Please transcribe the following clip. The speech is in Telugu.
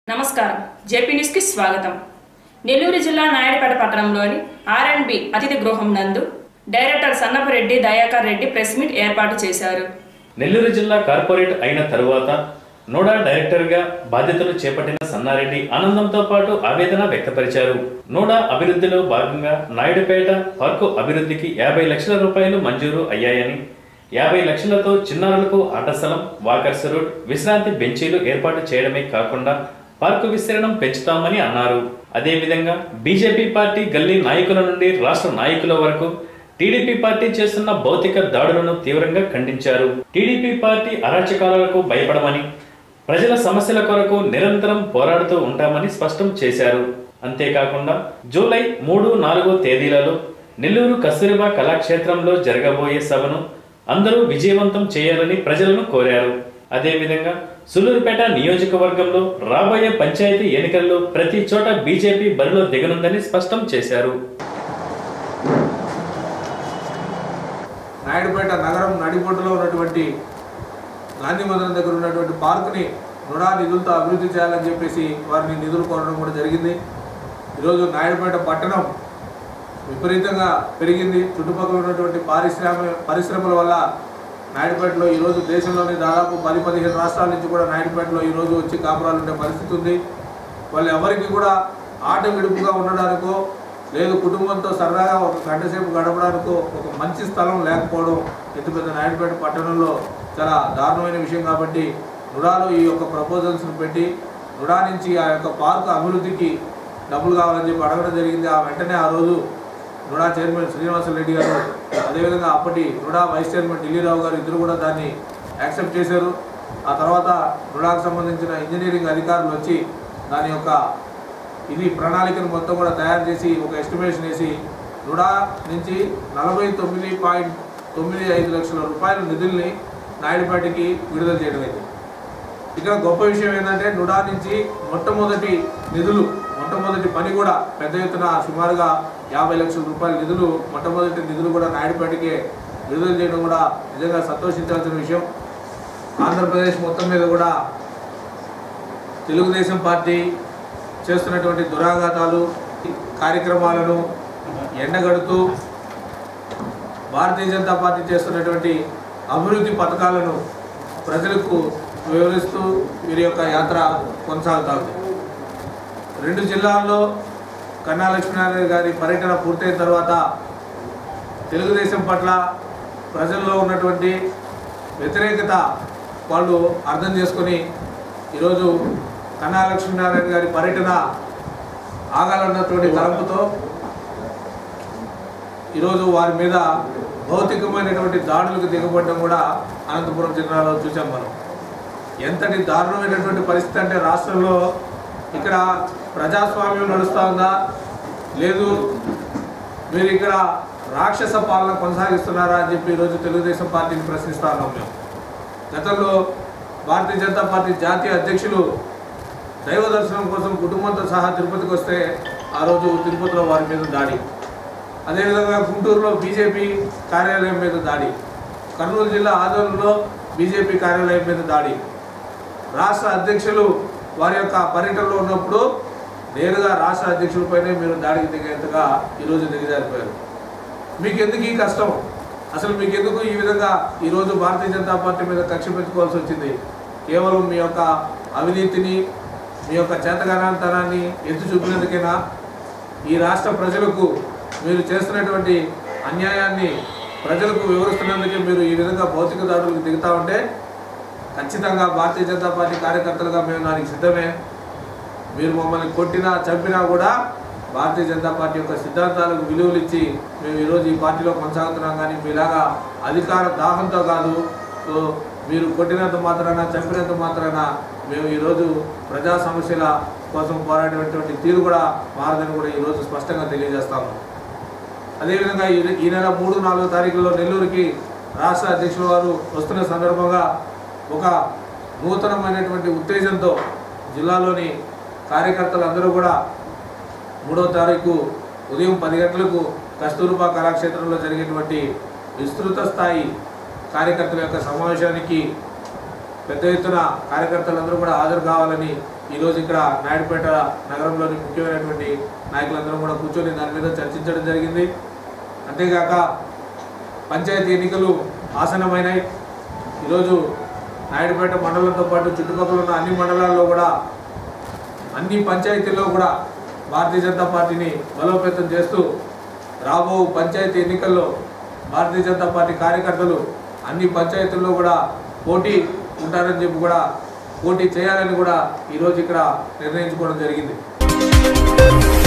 నమస్కారం జేపీ న్యూస్ కి స్వాగతం. నెల్లూరు జిల్లా నాయుడుపేట పట్టణంలోని ఆర్&బి అతిథి గృహం నందు director Sannapareddy Dayakar Reddy press meet ఏర్పాటు చేశారు. నెల్లూరు జిల్లా కార్పొరేట్ అయిన తరువాత నోడా డైరెక్టర్ గా బాధ్యతలు చేపట్టిన సన్నారెడ్డి ఆనందంతో పాటు ఆవేదన వ్యక్తపరిచారు. నోడా అభివృద్ధిలో భాగంగా నాయుడుపేట పార్కు అభివృద్ధికి 50 లక్షల రూపాయలు మంజూరు అయ్యాయని, 50 లక్షలతో చిన్నారులకు ఆట స్థలం, వాకర్స్ రోడ్, విశ్రాంతి బెంచీలు ఏర్పాటు చేయడమే కాకుండా పార్కు విస్తీర్ణం పెంచుతామని అన్నారు. అదేవిధంగా బీజేపీ పార్టీ గల్లీ నాయకుల నుండి రాష్ట్ర నాయకుల వరకు టీడీపీ పార్టీ చేస్తున్న భౌతిక దాడులను తీవ్రంగా ఖండించారు. టీడీపీ పార్టీ అరాచకాలకు భయపడమని, ప్రజల సమస్యల కొరకు నిరంతరం పోరాడుతూ ఉంటామని స్పష్టం చేశారు. అంతేకాకుండా జూలై 3, 4 తేదీలలో నెల్లూరు కస్తూరిబా కళాక్షేత్రంలో జరగబోయే సభను అందరూ విజయవంతం చేయాలని ప్రజలను కోరారు. అదేవిధంగా సూలూరుపేట నియోజకవర్గంలో రాబోయే పంచాయతీ ఎన్నికల్లో ప్రతి చోట బీజేపీ బరిలో దిగనుందని స్పష్టం చేశారు. నాయుడుపేట నగరం నడిబొడ్డులో ఉన్నటువంటి గాంధీ మందిరం దగ్గర ఉన్నటువంటి పార్కుని రుణా నిధులతో అభివృద్ధి చేయాలని చెప్పేసి వారిని నిధులు కోరడం కూడా జరిగింది. ఈరోజు నాయుడుపేట పట్టణం విపరీతంగా పెరిగింది. చుట్టుపక్కల ఉన్నటువంటి పరిశ్రమల వల్ల నాయుడుపేటలో ఈరోజు దేశంలోని దాదాపు 10-15 రాష్ట్రాల నుంచి కూడా నాయుడుపేటలో ఈరోజు వచ్చి కాపురాలు ఉండే పరిస్థితి ఉంది. వాళ్ళు ఎవరికి కూడా ఆట విడుపుగా ఉండడానికో లేదు కుటుంబంతో సరదాగా ఒక గంట సేపు గడపడానికో ఒక మంచి స్థలం లేకపోవడం ఇంత పెద్ద నాయుడుపేట పట్టణంలో చాలా దారుణమైన విషయం. కాబట్టి నుడాలో ఈ యొక్క ప్రపోజల్స్ను పెట్టి నుడా నుంచి ఆ యొక్క పార్కు అభివృద్ధికి డబ్బులు కావాలని చెప్పి అడగడం జరిగింది. ఆ వెంటనే ఆ రోజు నుడా చైర్మన్ శ్రీనివాసరెడ్డి గారు, అదేవిధంగా అప్పటి నుడా వైస్ చైర్మన్ ఢిల్లీరావు గారు ఇద్దరు కూడా దాన్ని యాక్సెప్ట్ చేశారు. ఆ తర్వాత నుడాకు సంబంధించిన ఇంజనీరింగ్ అధికారులు వచ్చి దాని యొక్క ప్రణాళికను మొత్తం కూడా తయారు చేసి ఒక ఎస్టిమేషన్ వేసి నుడా నుంచి 49.95 లక్షల రూపాయల నిధుల్ని నాయుడుపేటకి విడుదల చేయడం అయింది. ఇక్కడ గొప్ప విషయం ఏంటంటే నుడా నుంచి మొట్టమొదటి పని కూడా పెద్ద ఎత్తున సుమారుగా 50 లక్షల రూపాయల మొట్టమొదటి నిధులు కూడా నాయుడుపేటకే విడుదల చేయడం కూడా నిజంగా సంతోషించాల్సిన విషయం. ఆంధ్రప్రదేశ్ మొత్తం మీద కూడా తెలుగుదేశం పార్టీ చేస్తున్నటువంటి దురాఘాతాలు కార్యక్రమాలను ఎండగడుతూ భారతీయ జనతా పార్టీ చేస్తున్నటువంటి అభివృద్ధి పథకాలను ప్రజలకు వివరిస్తూ వీరి యొక్క యాత్ర కొనసాగుతుంది. 2 జిల్లాల్లో కన్నా లక్ష్మీనారాయణ గారి పర్యటన పూర్తయిన తర్వాత తెలుగుదేశం పట్ల ప్రజల్లో ఉన్నటువంటి వ్యతిరేకత వాళ్ళు అర్థం చేసుకొని ఈరోజు కన్నా లక్ష్మీనారాయణ గారి పర్యటన ఆగాలన్నటువంటి తలంపుతో ఈరోజు వారి మీద భౌతికమైనటువంటి దాడులకు దిగబడడం కూడా అనంతపురం జిల్లాలో చూసాం. మనం ఎంతటి దారుణమైనటువంటి పరిస్థితి అంటే రాష్ట్రంలో ఇక్కడ ప్రజాస్వామ్యం నడుస్తూ ఉందా లేదు మీరు ఇక్కడ రాక్షస పాలన కొనసాగిస్తున్నారా అని చెప్పి ఈరోజు తెలుగుదేశం పార్టీని ప్రశ్నిస్తూ ఉన్నాం. మేము గతంలో భారతీయ జనతా పార్టీ జాతీయ అధ్యక్షులు దైవ దర్శనం కోసం కుటుంబంతో సహా తిరుపతికి వస్తే ఆ రోజు తిరుపతిలో వారి మీద దాడి, అదేవిధంగా గుంటూరులో బీజేపీ కార్యాలయం మీద దాడి, కర్నూలు జిల్లా ఆదోళనలో బీజేపీ కార్యాలయం మీద దాడి, రాష్ట్ర అధ్యక్షులు వారి యొక్క పర్యటనలో ఉన్నప్పుడు నేరుగా రాష్ట్ర అధ్యక్షులపైనే మీరు దాడికి దిగేంతగా ఈరోజు దిగజారిపోయారు. మీకు ఎందుకు ఈ కష్టం? అసలు మీకు ఎందుకు ఈ విధంగా ఈరోజు భారతీయ జనతా పార్టీ మీద కక్ష పెట్టుకోవాల్సి వచ్చింది? కేవలం మీ యొక్క అవినీతిని, మీ యొక్క చేతగానంతనాన్ని ఎత్తి చూపినందుకైనా? ఈ రాష్ట్ర ప్రజలకు మీరు చేస్తున్నటువంటి అన్యాయాన్ని ప్రజలకు వివరిస్తున్నందుకే మీరు ఈ విధంగా భౌతిక దాడులకు దిగుతూ ఉంటే ఖచ్చితంగా భారతీయ జనతా పార్టీ కార్యకర్తలుగా మేము దానికి సిద్ధమే. మీరు మమ్మల్ని కొట్టినా చంపినా కూడా భారతీయ జనతా పార్టీ యొక్క సిద్ధాంతాలకు విలువలు ఇచ్చి మేము ఈరోజు ఈ పార్టీలో కొనసాగుతున్నాం. కానీ మీలాగా అధికార దాహంతో కాదు, సో మీరు కొట్టినంత మాత్రాన చంపినంత మాత్రాన మేము ఈరోజు ప్రజా సమస్యల కోసం పోరాడేటువంటి తీరు కూడా మారదని కూడా ఈరోజు స్పష్టంగా తెలియజేస్తాము. అదేవిధంగా ఈ నెల 3, 4 తారీఖుల్లో నెల్లూరుకి రాష్ట్ర అధ్యక్షుల వారు వస్తున్న సందర్భంగా ఒక నూతనమైనటువంటి ఉత్తేజంతో జిల్లాలోని కార్యకర్తలందరూ కూడా 3వ తారీఖు ఉదయం 10 గంటలకు కస్తూరిబా కళాక్షేత్రంలో జరిగేటువంటి విస్తృత స్థాయి కార్యకర్తల యొక్క సమావేశానికి పెద్ద ఎత్తున కార్యకర్తలందరూ కూడా హాజరు కావాలని ఈరోజు ఇక్కడ నాయుడుపేట నగరంలోని ముఖ్యమైనటువంటి నాయకులందరూ కూడా కూర్చొని దాని మీద చర్చించడం జరిగింది. అంతేగాక పంచాయతీ ఎన్నికలు ఆసన్నమైనాయి. ఈరోజు నాయుడుపేట మండలంతో పాటు చుట్టుపక్కల ఉన్న అన్ని మండలాల్లో కూడా అన్ని పంచాయతీల్లో కూడా భారతీయ జనతా పార్టీని బలోపేతం చేస్తూ రాబో పంచాయతీ ఎన్నికల్లో భారతీయ జనతా పార్టీ కార్యకర్తలు అన్ని పంచాయతీల్లో కూడా పోటీ ఉంటారని చెప్పి కూడా పోటీ చేయాలని కూడా ఈరోజు ఇక్కడ నిర్ణయించుకోవడం జరిగింది.